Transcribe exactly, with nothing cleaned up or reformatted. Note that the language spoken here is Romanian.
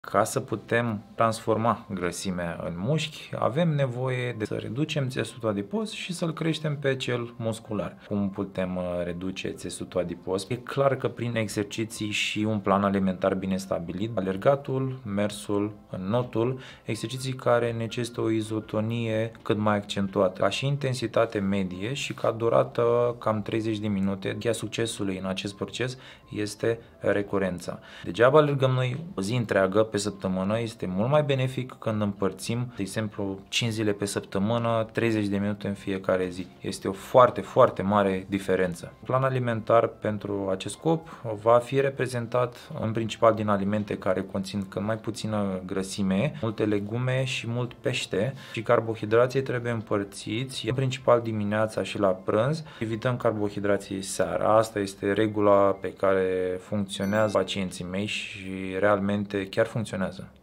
Ca să putem transforma grăsimea în mușchi, avem nevoie de să reducem țesutul adipos și să-l creștem pe cel muscular. Cum putem reduce țesutul adipos? E clar că prin exerciții și un plan alimentar bine stabilit, alergatul, mersul, înnotul, exerciții care necesită o izotonie cât mai accentuată, ca și intensitate medie și ca durată cam treizeci de minute. Cheia succesului în acest proces este recurența. Degeaba alergăm noi o zi întreagă pe săptămână, este mult mai benefic când împărțim, de exemplu, cinci zile pe săptămână, treizeci de minute în fiecare zi. Este o foarte, foarte mare diferență. Plan alimentar pentru acest scop va fi reprezentat în principal din alimente care conțin cât mai puțină grăsime, multe legume și mult pește, și carbohidrații trebuie împărțiți în principal dimineața și la prânz. Evităm carbohidrații seara. Asta este regula pe care funcționează pacienții mei și realmente chiar funcționează.